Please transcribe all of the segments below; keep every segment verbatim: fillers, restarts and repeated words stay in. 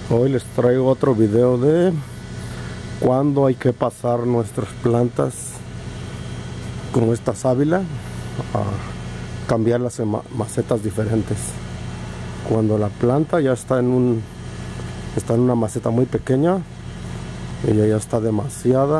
Hoy les traigo otro video de cuando hay que pasar nuestras plantas con esta sábila a cambiarlas en macetas diferentes. Cuando la planta ya está en un está en una maceta muy pequeña, ella ya está demasiada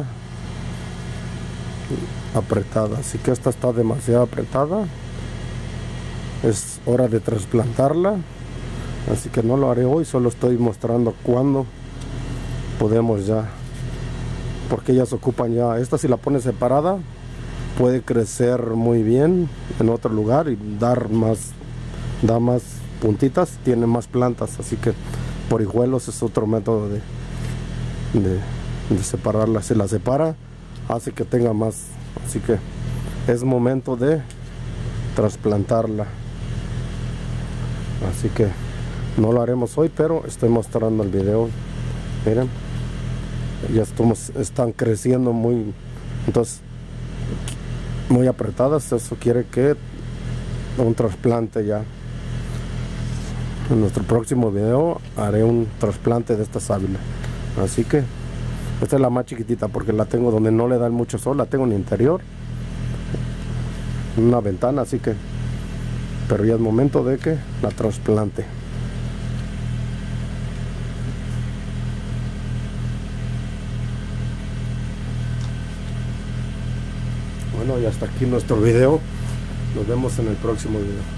apretada, así que esta está demasiado apretada, es hora de trasplantarla. Así que no lo haré hoy, solo estoy mostrando cuándo podemos ya, porque ellas ocupan ya, esta si la pones separada puede crecer muy bien en otro lugar y dar más, da más puntitas, tiene más plantas. Así que por hijuelos es otro método de, de, de separarla. Se la separa, hace que tenga más, así que es momento de trasplantarla. Así que no lo haremos hoy, pero estoy mostrando el video. Miren, ya estamos, están creciendo muy, entonces muy apretadas. Eso quiere que un trasplante ya. En nuestro próximo video haré un trasplante de esta sábila. Así que esta es la más chiquitita porque la tengo donde no le dan mucho sol, la tengo en el interior, en una ventana, así que, pero ya es momento de que la trasplante. Bueno, y hasta aquí nuestro video. Nos vemos en el próximo video.